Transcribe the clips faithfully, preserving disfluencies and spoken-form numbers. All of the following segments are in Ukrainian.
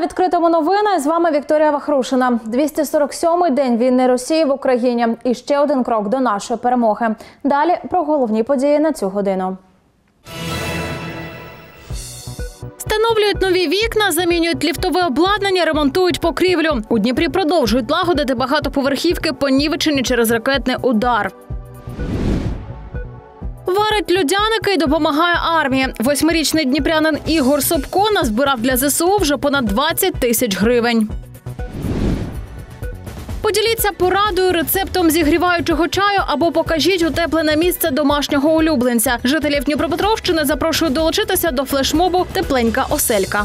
відкритому новини. З вами Вікторія Вахрушина. двісті сорок сьомий день війни Росії в Україні. І ще один крок до нашої перемоги. Далі про головні події на цю годину. Встановлюють нові вікна, замінюють ліфтове обладнання, ремонтують покрівлю. У Дніпрі продовжують лагодити багатоповерхівки, понівечені через ракетний удар. Варить людяники і допомагає армії. Восьмирічний дніпрянин Ігор Собко назбирав для зе се у вже понад двадцять тисяч гривень. Поділіться порадою, рецептом зігріваючого чаю або покажіть утеплене місце домашнього улюбленця. Жителів Дніпропетровщини запрошують долучитися до флешмобу «Тепленька оселька».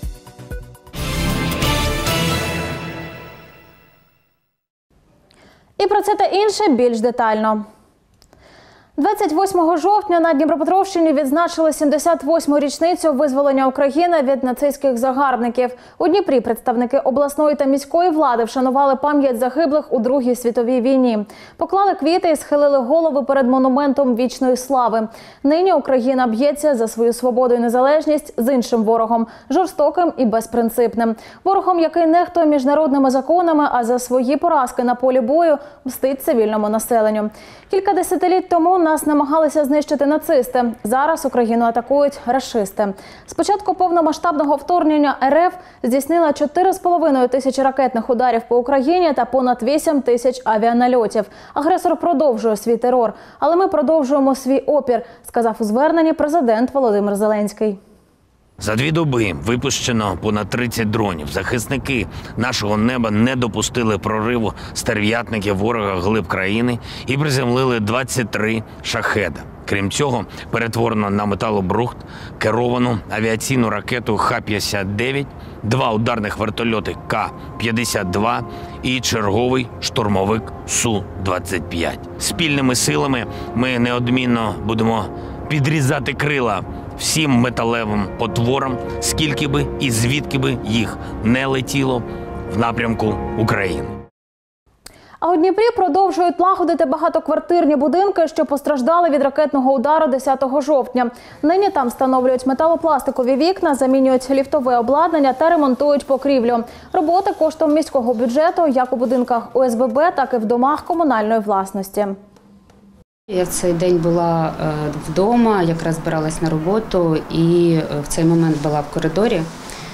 І про це та інше більш детально. двадцять восьмого жовтня на Дніпропетровщині відзначили сімдесят восьму річницю визволення України від нацистських загарбників. У Дніпрі представники обласної та міської влади вшанували пам'ять загиблих у Другій світовій війні. Поклали квіти і схилили голови перед монументом вічної слави. Нині Україна б'ється за свою свободу і незалежність з іншим ворогом – жорстоким і безпринципним. Ворогом, який нехтує міжнародними законами, а за свої поразки на полі бою мстить цивільному населенню. Кілька десятиліть тому нас намагалися знищити нацисти. Зараз Україну атакують рашисти. З початку повномасштабного вторгнення ер еф здійснила чотири з половиною тисячі ракетних ударів по Україні та понад вісім тисяч авіанальотів. Агресор продовжує свій терор. Але ми продовжуємо свій опір, сказав у зверненні президент Володимир Зеленський. За дві доби випущено понад тридцять дронів. Захисники нашого неба не допустили прориву стерв'ятників ворога глиб країни і приземлили двадцять три шахеда. Крім цього, перетворено на металобрухт керовану авіаційну ракету ха п'ятдесят дев'ять, два ударних вертольоти ка п'ятдесят два і черговий штурмовик су двадцять п'ять. Спільними силами ми неодмінно будемо підрізати крила всім металевим потворам, скільки би і звідки би їх не летіло в напрямку України. А у Дніпрі продовжують лагодити багатоквартирні будинки, що постраждали від ракетного удару десятого жовтня. Нині там встановлюють металопластикові вікна, замінюють ліфтове обладнання та ремонтують покрівлю. Роботи коштом міського бюджету як у будинках о ес бе бе, так і в домах комунальної власності. Я в цей день була вдома, якраз збиралась на роботу і в цей момент була в коридорі.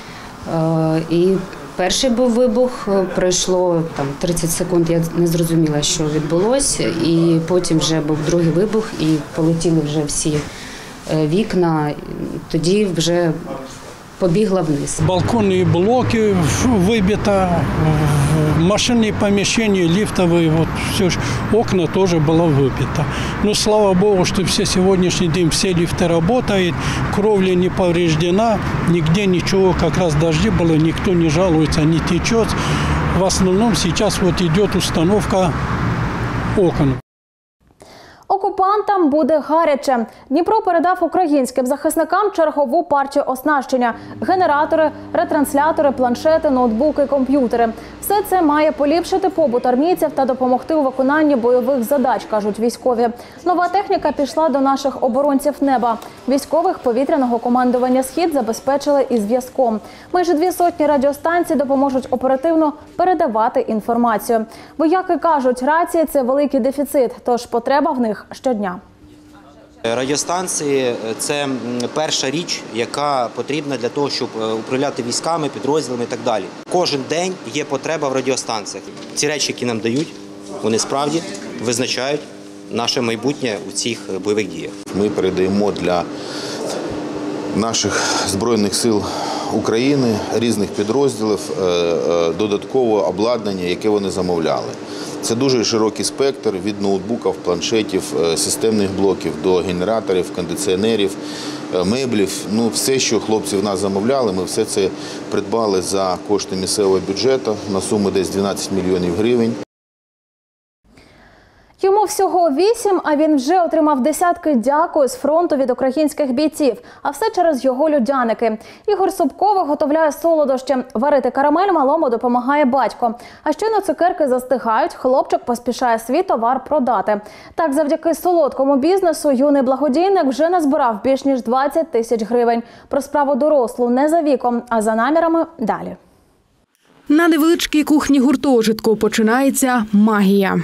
І перший був вибух, пройшло там тридцять секунд, я не зрозуміла, що відбулося. І потім вже був другий вибух і полетіли вже всі вікна, тоді вже побігла вниз. Балконні блоки вибито, машинные помещения, лифтовые, вот все, окна тоже было выбито. Но слава богу, что все сегодняшний день все лифты работают, кровля не повреждена, нигде ничего, как раз дожди было, никто не жалуется, не течет. В основном сейчас вот идет установка окон. Окупантам буде гаряче. Дніпро передав українським захисникам чергову партію оснащення – генератори, ретранслятори, планшети, ноутбуки, комп'ютери. Все це має поліпшити побут армійців та допомогти у виконанні бойових задач, кажуть військові. Нова техніка пішла до наших оборонців неба. Військових повітряного командування «Схід» забезпечили і зв'язком. Майже дві сотні радіостанцій допоможуть оперативно передавати інформацію. Вояки кажуть, рації – це великий дефіцит, тож потреба в них щодня. Радіостанції – це перша річ, яка потрібна для того, щоб управляти військами, підрозділами і так далі. Кожен день є потреба в радіостанціях. Ці речі, які нам дають, вони справді визначають наше майбутнє у цих бойових діях. Ми передаємо для наших Збройних сил України, різних підрозділів додаткове обладнання, яке вони замовляли. Це дуже широкий спектр від ноутбуків, планшетів, системних блоків до генераторів, кондиціонерів, меблів. Ну, все, що хлопці в нас замовляли, ми все це придбали за кошти місцевого бюджету на суму десь дванадцять мільйонів гривень. Йому всього вісім, а він вже отримав десятки дякую з фронту від українських бійців. А все через його людяники. Ігор Собко виготовляє солодощі. Варити карамель малому допомагає батько. А щойно цукерки застигають, хлопчик поспішає свій товар продати. Так, завдяки солодкому бізнесу юний благодійник вже назбирав більш ніж двадцять тисяч гривень. Про справу дорослу не за віком, а за намірами далі. На невеличкій кухні гуртожитку починається магія.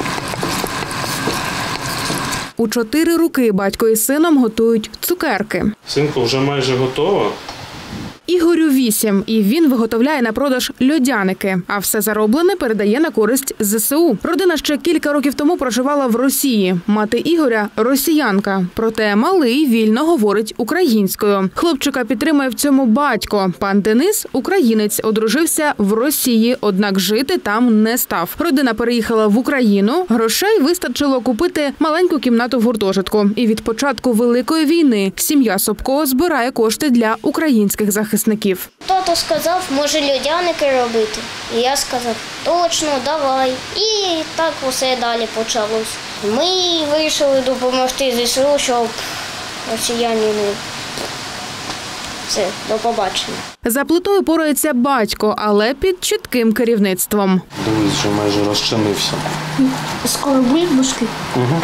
У чотири руки батько із сином готують цукерки. Синку, вже майже готово. Ігорю вісім, і він виготовляє на продаж льодяники, а все зароблене передає на користь зе се у. Родина ще кілька років тому проживала в Росії. Мати Ігоря – росіянка, проте малий вільно говорить українською. Хлопчика підтримує в цьому батько. Пан Денис – українець, одружився в Росії, однак жити там не став. Родина переїхала в Україну, грошей вистачило купити маленьку кімнату в гуртожитку. І від початку Великої війни сім'я Собко збирає кошти для українських захисників. Тато сказав, може льодяники робити. І я сказав, точно, давай. І так усе далі почалось. Ми вирішили допомогти зе се у, щоб росіяни не... Все, до побачення. За плитою порається батько, але під чітким керівництвом. Дивись, вже майже розчинився. Скоро будуть бушки? Угу.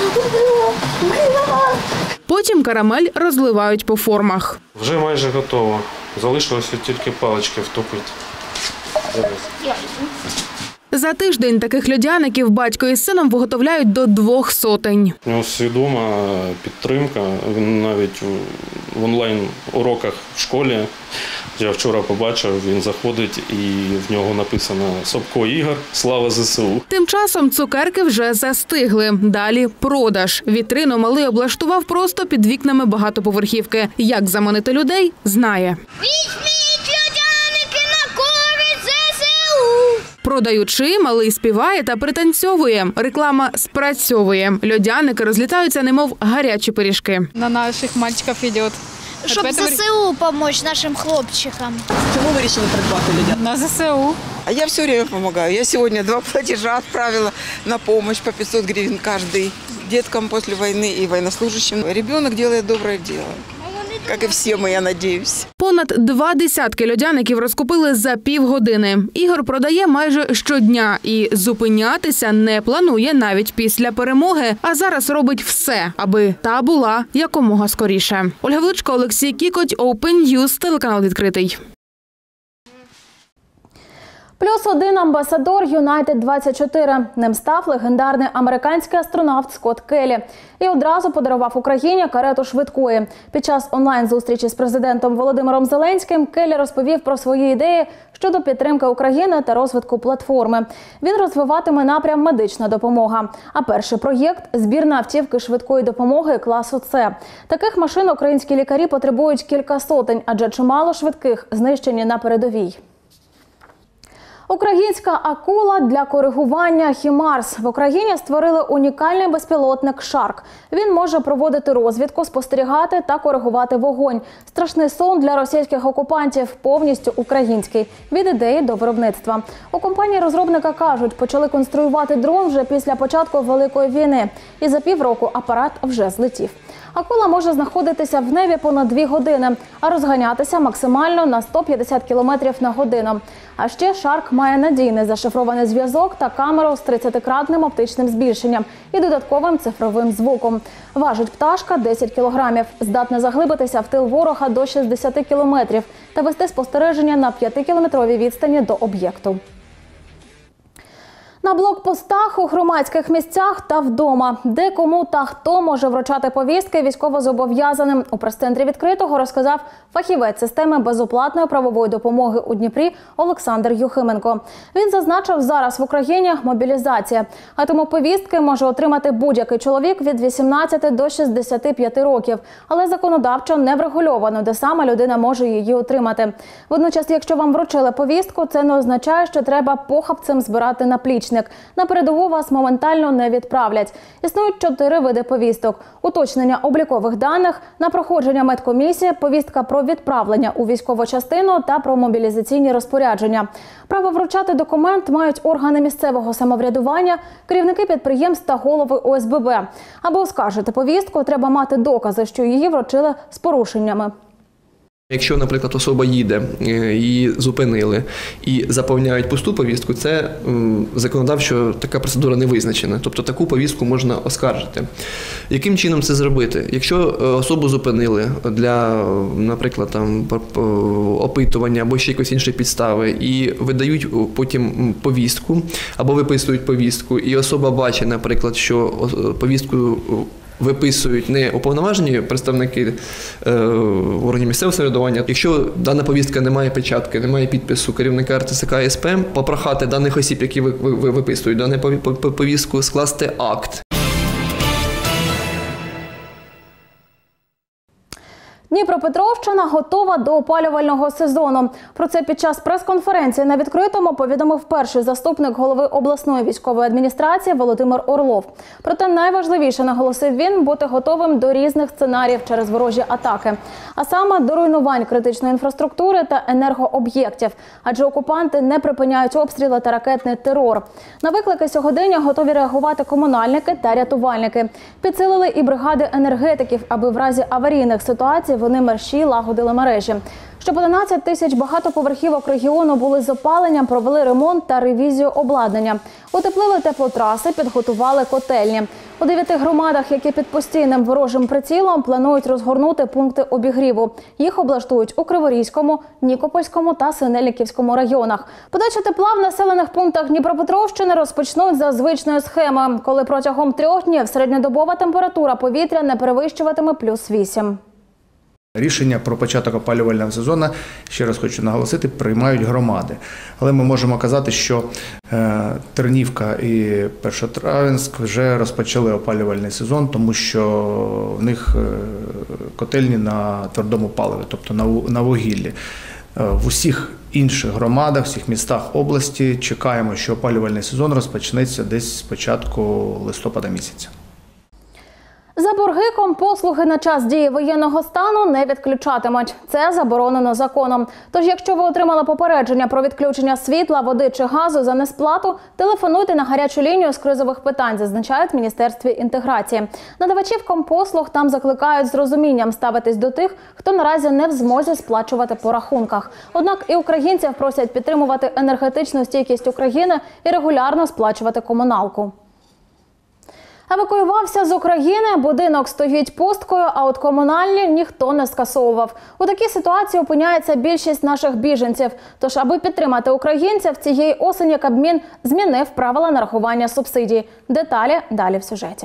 Потім карамель розливають по формах. Вже майже готово. Залишилося тільки палички втопити. Дивись. За тиждень таких льодяників батько із сином виготовляють до двох сотень. У нього свідома підтримка. Він навіть в онлайн-уроках в школі, я вчора побачив, він заходить і в нього написано «Собко Ігор, слава зе се у». Тим часом цукерки вже застигли. Далі продаж. Вітрину малий облаштував просто під вікнами багатоповерхівки. Як заманити людей – знає. Візьміть льодяники на користь зе се у! Продаючи, малий співає та пританцьовує. Реклама спрацьовує. Льодяники розлітаються, немов гарячі пиріжки. На наших мальчиків йде. Щоб зе се у допомогти нашим хлопчикам. Чому ви вирішили придбати льодяники? На зе се у. А я все время помогаю. Я сегодня два платежа отправила на помощь по пятьсот гривен каждый деткам после войны и военнослужащим. Ребенок делает доброе дело. Як і всі ми, я надіюсь. Понад два десятки льодяників розкупили за півгодини. Ігор продає майже щодня і зупинятися не планує навіть після перемоги, а зараз робить все, аби та була якомога скоріше. Ольга Величко, Олексій Кікоть, Open News, телеканал «Відкритий». Плюс один амбасадор Юнайтед двадцять чотири. Ним став легендарний американський астронавт Скотт Келлі. І одразу подарував Україні карету швидкої. Під час онлайн-зустрічі з президентом Володимиром Зеленським Келлі розповів про свої ідеї щодо підтримки України та розвитку платформи. Він розвиватиме напрям «Медична допомога». А перший проєкт – збірна автівки швидкої допомоги класу С. Таких машин українські лікарі потребують кілька сотень, адже чимало швидких знищені на передовій. Українська акула для коригування «Хімарс». В Україні створили унікальний безпілотник «Шарк». Він може проводити розвідку, спостерігати та коригувати вогонь. Страшний сон для російських окупантів, повністю український. Від ідеї до виробництва. У компанії-розробника кажуть, почали конструювати дрон вже після початку Великої війни. І за півроку апарат вже злетів. Акула може знаходитися в небі понад дві години, а розганятися максимально на сто п'ятдесят кілометрів на годину. А ще «Шарк» має надійний зашифрований зв'язок та камеру з тридцятикратним оптичним збільшенням і додатковим цифровим звуком. Важить пташка десять кілограмів, здатна заглибитися в тил ворога до шістдесят кілометрів та вести спостереження на п'ятикілометровій відстані до об'єкту. На блокпостах, у громадських місцях та вдома. Де, кому та хто може вручати повістки військовозобов'язаним. У прес-центрі «Відкритого» розказав фахівець системи безоплатної правової допомоги у Дніпрі Олександр Юхименко. Він зазначив, зараз в Україні мобілізація. А тому повістки може отримати будь-який чоловік від вісімнадцяти до шістдесяти п'яти років. Але законодавчо не врегульовано, де саме людина може її отримати. Водночас, якщо вам вручили повістку, це не означає, що треба похапцем збирати наплічник. На передову вас моментально не відправлять. Існують чотири види повісток. Уточнення облікових даних, на проходження медкомісії, повістка про відправлення у військову частину та про мобілізаційні розпорядження. Право вручати документ мають органи місцевого самоврядування, керівники підприємств та голови О С Б Б. Аби оскаржити повістку, треба мати докази, що її вручили з порушеннями. Якщо, наприклад, особа їде, її зупинили і заповняють пусту повістку, це законодавчо така процедура не визначена. Тобто таку повістку можна оскаржити. Яким чином це зробити? Якщо особу зупинили для, наприклад, там, опитування або ще якоїсь іншої підстави і видають потім повістку або виписують повістку, і особа бачить, наприклад, що повістку виписують не уповноважені представники е, органів місцевого самоврядування. Якщо дана повістка не має печатки, не має підпису керівника ар те се ка ес пе, попрохати даних осіб, які ви, ви, виписують дану повістку, скласти акт. Дніпропетровщина готова до опалювального сезону. Про це під час прес-конференції на відкритому повідомив перший заступник голови обласної військової адміністрації Володимир Орлов. Проте найважливіше, наголосив він, бути готовим до різних сценаріїв через ворожі атаки. А саме до руйнувань критичної інфраструктури та енергооб'єктів. Адже окупанти не припиняють обстріли та ракетний терор. На виклики сьогодення готові реагувати комунальники та рятувальники. Підсилили і бригади енергетиків, аби в разі аварійних ситуацій вони мерщій лагодили мережі. Щоб одинадцять тисяч багатоповерхівок регіону були з опаленням, провели ремонт та ревізію обладнання. Утеплили теплотраси, підготували котельні. У дев'яти громадах, які під постійним ворожим прицілом, планують розгорнути пункти обігріву. Їх облаштують у Криворізькому, Нікопольському та Синельниківському районах. Подачу тепла в населених пунктах Дніпропетровщини розпочнуть за звичною схемою, коли протягом трьох днів середньодобова температура повітря не перевищуватиме плюс вісім. Рішення про початок опалювального сезону, ще раз хочу наголосити, приймають громади. Але ми можемо казати, що Тернівка і Першотравенськ вже розпочали опалювальний сезон, тому що в них котельні на твердому паливі, тобто на вугіллі. В усіх інших громадах, всіх містах області чекаємо, що опалювальний сезон розпочнеться десь з початку листопада місяця. За борги компослуги на час дії воєнного стану не відключатимуть. Це заборонено законом. Тож, якщо ви отримали попередження про відключення світла, води чи газу за несплату, телефонуйте на гарячу лінію з кризових питань, зазначають в Міністерстві інтеграції. Надавачів компослуг там закликають з розумінням ставитись до тих, хто наразі не в змозі сплачувати по рахунках. Однак і українців просять підтримувати енергетичну стійкість України і регулярно сплачувати комуналку. Евакуювався з України, будинок стоїть пусткою, а от комунальні ніхто не скасовував. У такій ситуації опиняється більшість наших біженців. Тож, аби підтримати українців, цієї осені Кабмін змінив правила нарахування субсидій. Деталі далі в сюжеті.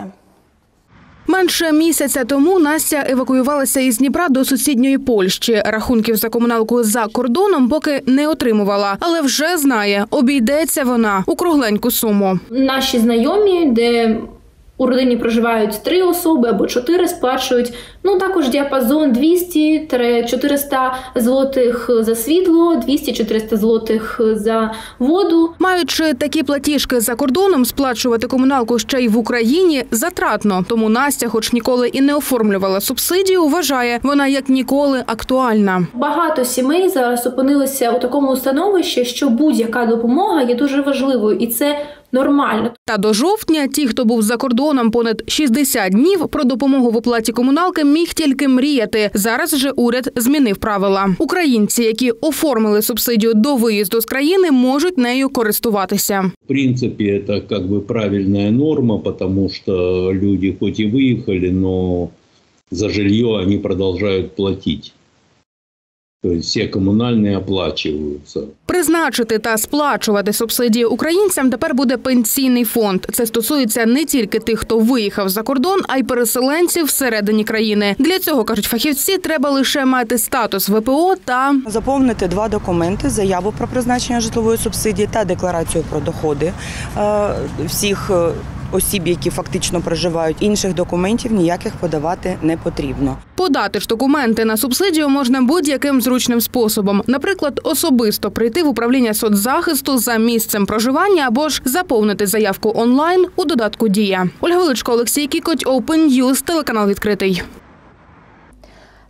Менше місяця тому Настя евакуювалася із Дніпра до сусідньої Польщі. Рахунків за комуналку за кордоном поки не отримувала, але вже знає, обійдеться вона у кругленьку суму. Наші знайомі, де у родині проживають три особи або чотири, сплачують, ну, також діапазон двісті - чотириста злотих за світло, двісті - чотириста злотих за воду. Маючи такі платіжки за кордоном, сплачувати комуналку ще й в Україні затратно. Тому Настя, хоч ніколи і не оформлювала субсидію, вважає, вона як ніколи актуальна. Багато сімей зараз опинилися у такому становищі, що будь-яка допомога є дуже важливою, і це нормально. Та до жовтня ті, хто був за кордоном понад шістдесят днів, про допомогу в оплаті комуналки міг тільки мріяти. Зараз же уряд змінив правила. Українці, які оформили субсидію до виїзду з країни, можуть нею користуватися. В принципі, це як би правильна норма, тому що люди хоч і виїхали, але за житло вони продовжують платити. Тобто всі комунальні оплачуються. Призначити та сплачувати субсидії українцям тепер буде пенсійний фонд. Це стосується не тільки тих, хто виїхав за кордон, а й переселенців всередині країни. Для цього, кажуть фахівці, треба лише мати статус ве пе о та заповнити два документи – заяву про призначення житлової субсидії та декларацію про доходи всіх осіб, які фактично проживають. Інших документів ніяких подавати не потрібно. Подати ж документи на субсидію можна будь-яким зручним способом. Наприклад, особисто прийти в управління соцзахисту за місцем проживання або ж заповнити заявку онлайн у додатку «Дія». Ольга Величко, Олексій Кікоть, Open News, телеканал «Відкритий».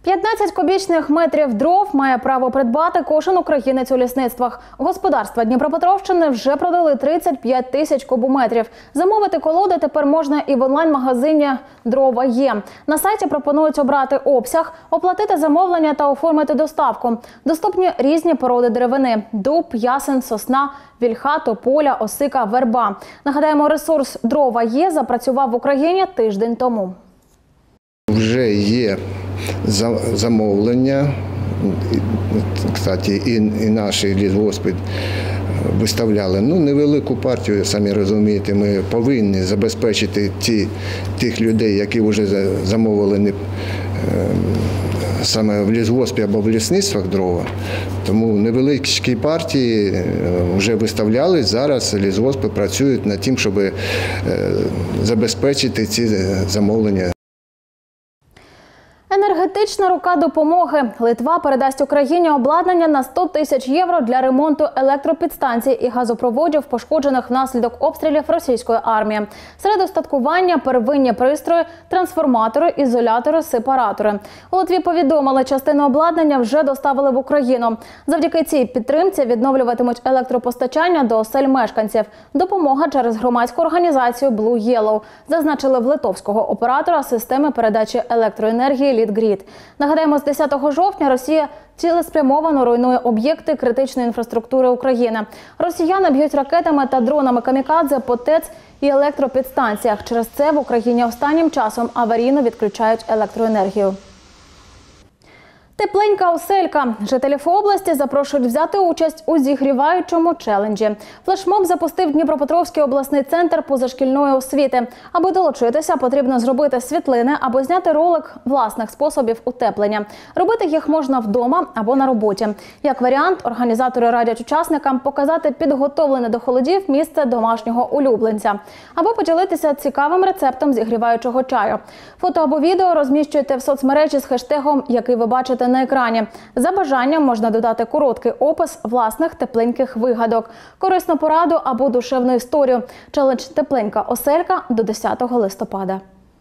п'ятнадцять кубічних метрів дров має право придбати кожен українець у лісництвах. Господарства Дніпропетровщини вже продали тридцять п'ять тисяч кубометрів. Замовити колоди тепер можна і в онлайн-магазині «Дрова є». На сайті пропонують обрати обсяг, оплатити замовлення та оформити доставку. Доступні різні породи деревини – дуб, ясен, сосна, вільха, тополя, осика, верба. Нагадаємо, ресурс «Дрова є» запрацював в Україні тиждень тому. Вже є замовлення, кстати, і, і наші лісгоспи виставляли ну, невелику партію, самі розумієте, ми повинні забезпечити ті, тих людей, які вже замовили не, саме в лісгоспі або в лісництвах дрова. Тому невеликі партії вже виставляли, зараз лісгоспи працюють над тим, щоб забезпечити ці замовлення. Енергетична рука допомоги. Литва передасть Україні обладнання на сто тисяч євро для ремонту електропідстанцій і газопроводів, пошкоджених внаслідок обстрілів російської армії. Серед устаткування – первинні пристрої, трансформатори, ізолятори, сепаратори. У Литві повідомили, частину обладнання вже доставили в Україну. Завдяки цій підтримці відновлюватимуть електропостачання до осель мешканців. Допомога через громадську організацію Blue Yellow, зазначили в литовського оператора системи передачі електроенергії «Літгрід». Нагадаємо, з десятого жовтня Росія цілеспрямовано руйнує об'єкти критичної інфраструктури України. Росіяни б'ють ракетами та дронами камікадзе по ТЕЦ і електропідстанціях. Через це в Україні останнім часом аварійно відключають електроенергію. Тепленька оселька. Жителів області запрошують взяти участь у зігріваючому челенджі. Флешмоб запустив Дніпропетровський обласний центр позашкільної освіти. Аби долучитися, потрібно зробити світлини або зняти ролик власних способів утеплення. Робити їх можна вдома або на роботі. Як варіант, організатори радять учасникам показати підготовлене до холодів місце домашнього улюбленця. Або поділитися цікавим рецептом зігріваючого чаю. Фото або відео розміщуйте в соцмережі з хештегом, який ви бачите на екрані. За бажанням можна додати короткий опис власних тепленьких вигадок, корисну пораду або душевну історію. Челендж «Тепленька оселька» до десятого листопада.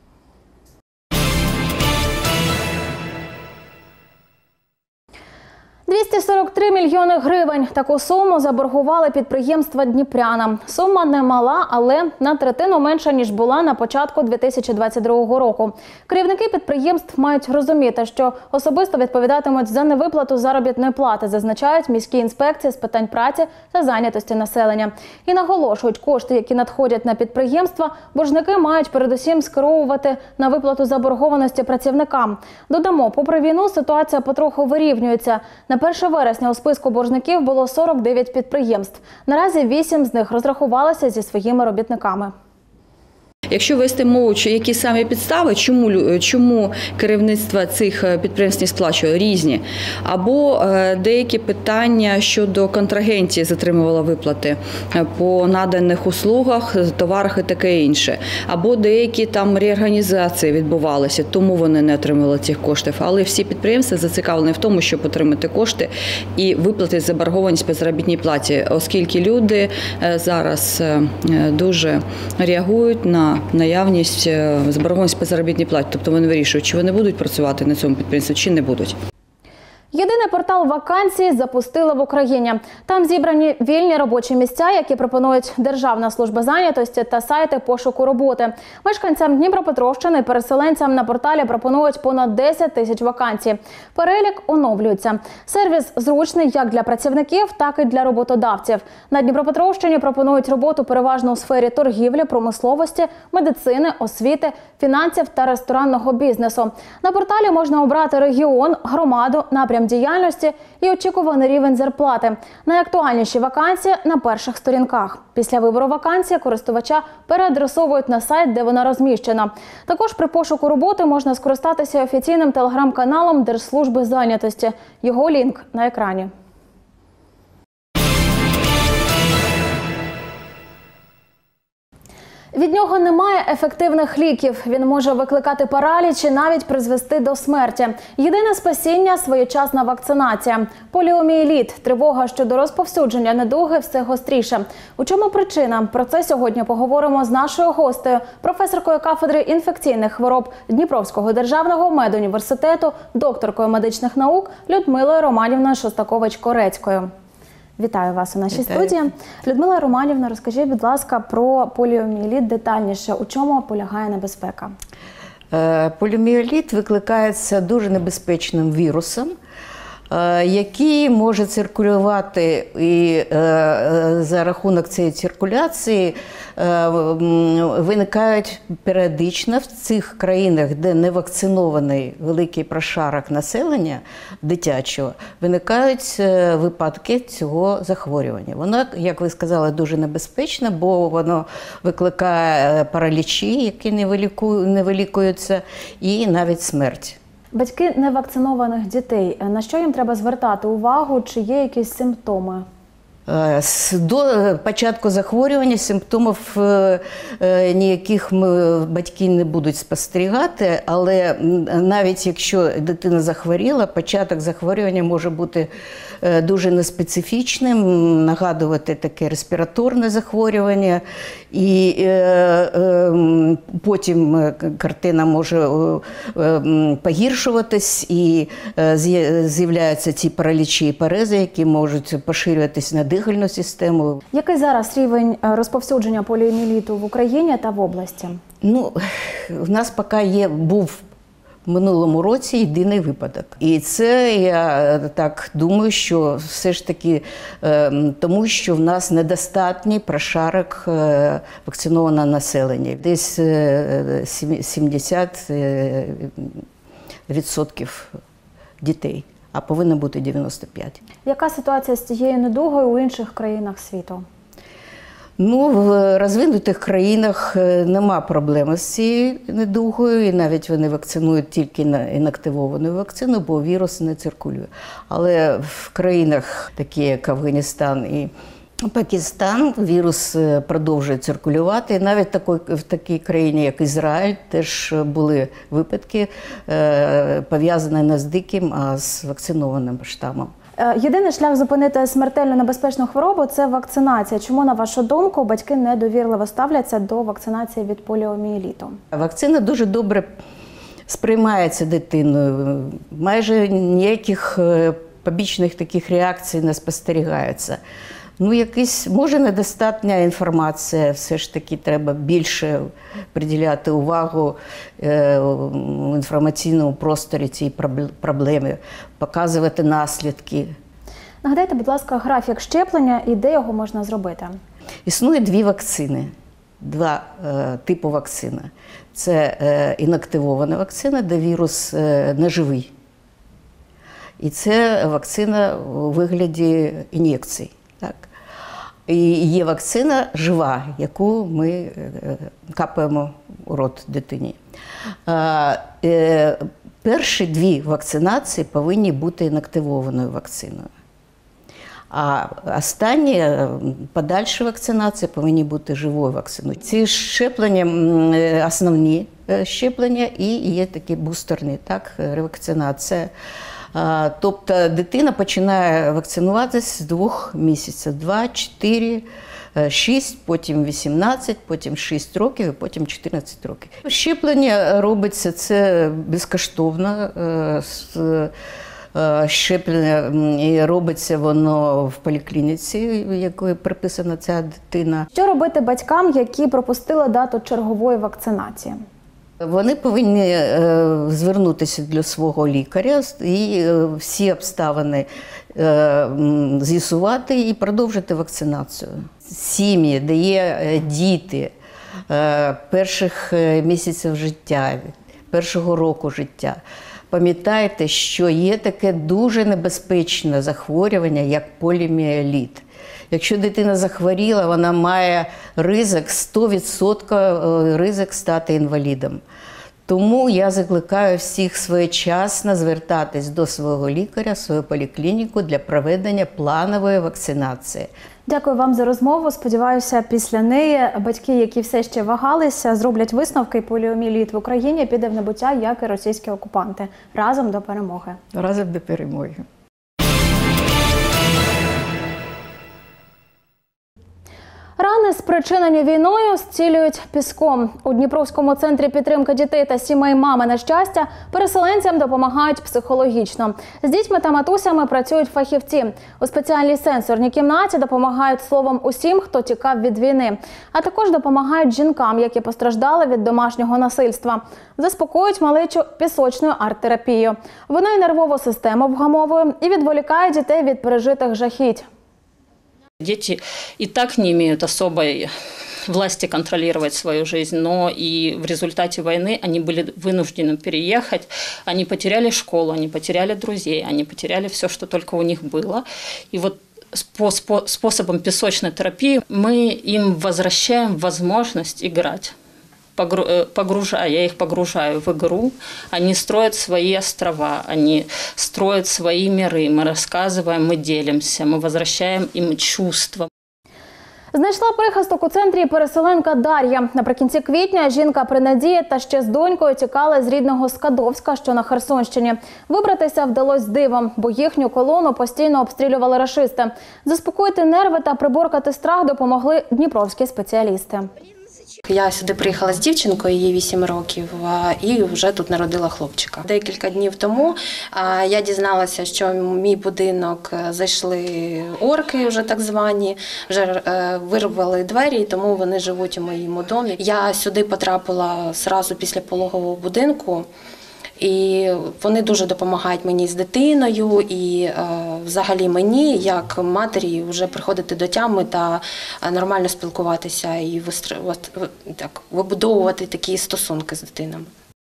двісті сорок три мільйони гривень. Таку суму заборгували підприємства дніпрянам. Сума немала, але на третину менша, ніж була на початку дві тисячі двадцять другого року. Керівники підприємств мають розуміти, що особисто відповідатимуть за невиплату заробітної плати, зазначають міські інспекції з питань праці та зайнятості населення. І наголошують, кошти, які надходять на підприємства, боржники мають передусім скеровувати на виплату заборгованості працівникам. Додамо, попри війну ситуація потроху вирівнюється. На перше вересня у списку боржників було сорок дев'ять підприємств. Наразі вісім з них розрахувалися зі своїми робітниками. Якщо вести мову, які саме підстави, чому, чому керівництво цих підприємств не сплачує, різні. Або деякі питання щодо контрагентів затримувало виплати по наданих услугах, товарах і таке інше. Або деякі там реорганізації відбувалися, тому вони не отримали цих коштів. Але всі підприємства зацікавлені в тому, щоб отримати кошти і виплатити заборгованість по заробітній платі, оскільки люди зараз дуже реагують на наявність заборгованості по заробітній платі. Тобто вони вирішують, чи вони будуть працювати на цьому підприємстві, чи не будуть. Єдиний портал вакансій запустили в Україні. Там зібрані вільні робочі місця, які пропонують Державна служба зайнятості та сайти пошуку роботи. Мешканцям Дніпропетровщини і переселенцям на порталі пропонують понад десять тисяч вакансій. Перелік оновлюється. Сервіс зручний як для працівників, так і для роботодавців. На Дніпропетровщині пропонують роботу переважно у сфері торгівлі, промисловості, медицини, освіти, фінансів та ресторанного бізнесу. На порталі можна обрати регіон, громаду, напрям діяльності і очікуваний рівень зарплати. Найактуальніші вакансії на перших сторінках. Після вибору вакансії користувача переадресовують на сайт, де вона розміщена. Також при пошуку роботи можна скористатися офіційним телеграм-каналом Держслужби зайнятості. Його лінк на екрані. Від нього немає ефективних ліків. Він може викликати параліч і навіть призвести до смерті. Єдине спасіння – своєчасна вакцинація. Поліомієліт – тривога щодо розповсюдження недуги все гостріше. У чому причина? Про це сьогодні поговоримо з нашою гостею, професоркою кафедри інфекційних хвороб Дніпровського державного медуніверситету, докторкою медичних наук Людмилою Романівною Шостакович-Корецькою. Вітаю вас у нашій Вітаю. студії. Людмила Романівна, розкажіть, будь ласка, про поліомієліт детальніше. У чому полягає небезпека? Поліомієліт викликається дуже небезпечним вірусом, який може циркулювати, і за рахунок цієї циркуляції виникають періодично в цих країнах, де не вакцинований великий прошарок населення дитячого, виникають випадки цього захворювання. Воно, як ви сказали, дуже небезпечне, бо воно викликає паралічі, які не вилікуються, і навіть смерть. Батьки невакцинованих дітей, на що їм треба звертати увагу, чи є якісь симптоми? До початку захворювання симптомів ніяких батьки не будуть спостерігати, але навіть якщо дитина захворіла, початок захворювання може бути дуже неспецифічним, нагадувати таке респіраторне захворювання, і потім картина може погіршуватись, і з'являються ці паралічі і парези, які можуть поширюватись на дихальну систему. Який зараз рівень розповсюдження поліомієліту в Україні та в області? Ну, в нас поки є, був в минулому році єдиний випадок. І це, я так думаю, що все ж таки тому, що в нас недостатній прошарок вакцинованого населення. Десь сімдесят відсотків дітей, а повинно бути дев'яносто п'ять. Яка ситуація з цією недугою у інших країнах світу? Ну, в розвинутих країнах нема проблеми з цією недугою, і навіть вони вакцинують тільки на інактивовану вакцину, бо вірус не циркулює. Але в країнах, такі як Афганістан і Пакистан, вірус продовжує циркулювати. І навіть такої, в такій країні, як Ізраїль, теж були випадки, пов'язані не з диким, а з вакцинованим штамом. Єдиний шлях зупинити смертельно небезпечну хворобу – це вакцинація. Чому, на вашу думку, батьки недовірливо ставляться до вакцинації від поліомієліту? Вакцина дуже добре сприймається дитиною. Майже ніяких побічних таких реакцій не спостерігається. Ну, якийсь, може, недостатня інформація, все ж таки треба більше приділяти увагу е, в інформаційному просторі цій проблемі, показувати наслідки. Нагадайте, будь ласка, графік щеплення і де його можна зробити? Існує дві вакцини, два е, типи вакцини. Це е, інактивована вакцина, де вірус е, не живий. І це вакцина у вигляді ін'єкцій. Так. І є вакцина жива, яку ми капаємо у рот дитині. Перші дві вакцинації повинні бути інактивованою вакциною. А останні, подальші вакцинації повинні бути живою вакциною. Ці щеплення – основні щеплення і є такі бустерні, так, ревакцинація. Тобто дитина починає вакцинуватися з двох місяців. Два, чотири, шість, потім вісімнадцять, потім шість років і потім чотирнадцять років. Щеплення робиться це безкоштовно. Щеплення і робиться воно в поліклініці, якою приписана ця дитина. Що робити батькам, які пропустили дату чергової вакцинації? Вони повинні звернутися до свого лікаря і всі обставини з'ясувати і продовжити вакцинацію. Сім'ї, де є діти перших місяців життя, першого року життя, пам'ятайте, що є таке дуже небезпечне захворювання, як поліомієліт. Якщо дитина захворіла, вона має ризик, сто відсотків ризик стати інвалідом. Тому я закликаю всіх своєчасно звертатись до свого лікаря, в свою поліклініку для проведення планової вакцинації. Дякую вам за розмову. Сподіваюся, після неї батьки, які все ще вагалися, зроблять висновки, і поліомієліт в Україні піде в небуття, як і російські окупанти. Разом до перемоги. Разом до перемоги. Рани, спричинені війною, зцілюють піском. У Дніпровському центрі підтримки дітей та сімей «Мамине щастя» переселенцям допомагають психологічно. З дітьми та матусями працюють фахівці. У спеціальній сенсорній кімнаті допомагають словом усім, хто тікав від війни. А також допомагають жінкам, які постраждали від домашнього насильства. Заспокоюють малечу пісочною арт-терапією. Вона і нервову систему вгамовує, і відволікає дітей від пережитих жахіть. Дети и так не имеют особой власти контролировать свою жизнь, но и в результате войны они были вынуждены переехать, они потеряли школу, они потеряли друзей, они потеряли все, что только у них было. И вот способом песочной терапии мы им возвращаем возможность играть. Погружая, я их погружаю в игру, они строят свои острова, они строят свои миры, мы рассказываем, мы делимся, мы возвращаем им чувства. Знайшла прихисток у центрі переселенка Дар'я. Наприкінці квітня жінка при Надії та ще з донькою тікали з рідного Скадовська, що на Херсонщині. Вибратися вдалося дивом, бо їхню колону постійно обстрілювали рашисти. Заспокоїти нерви та приборкати страх допомогли дніпровські спеціалісти. Я сюди приїхала з дівчинкою, їй вісім років, і вже тут народила хлопчика. Декілька днів тому я дізналася, що в мій будинок зайшли орки, вже так звані, вже вирвали двері, тому вони живуть у моєму домі. Я сюди потрапила одразу після пологового будинку. І вони дуже допомагають мені з дитиною і е, взагалі мені, як матері, вже приходити до тями та нормально спілкуватися і вистр... так, вибудовувати такі стосунки з дитиною.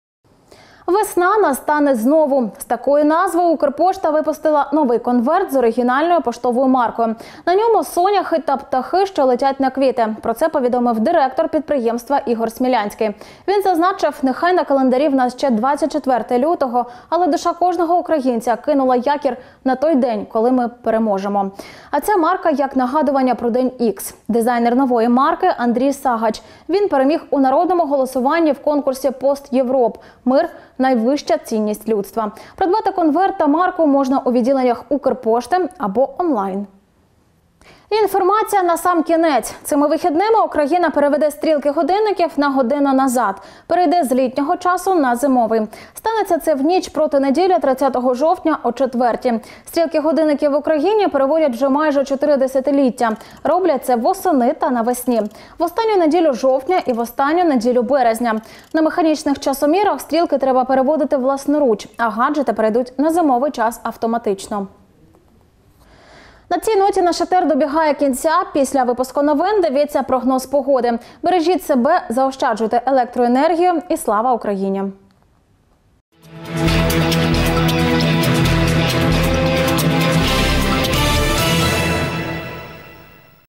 Весна настане знову. З такою назвою Укрпошта випустила новий конверт з оригінальною поштовою маркою. На ньому соняхи та птахи, що летять на квіти. Про це повідомив директор підприємства Ігор Смілянський. Він зазначив, нехай на календарі в нас ще двадцять четверте лютого, але душа кожного українця кинула якір на той день, коли ми переможемо. А ця марка як нагадування про День Ікс. Дизайнер нової марки Андрій Сагач. Він переміг у народному голосуванні в конкурсі «Пост Європ. Мир – найвища цінність людства». Придбати конверт та марку можна у відділеннях Укрпошти або онлайн. Інформація на сам кінець. Цими вихідними Україна переведе стрілки годинників на годину назад. Перейде з літнього часу на зимовий. Станеться це в ніч проти неділі тридцятого жовтня о четвертій. Стрілки годинників в Україні переводять вже майже чотири десятиліття. Роблять це восени та навесні. В останню неділю жовтня і в останню неділю березня. На механічних часомірах стрілки треба переводити власноруч, а гаджети перейдуть на зимовий час автоматично. На цій ноті наш етер добігає кінця. Після випуску новин дивіться прогноз погоди. Бережіть себе, заощаджуйте електроенергію і слава Україні!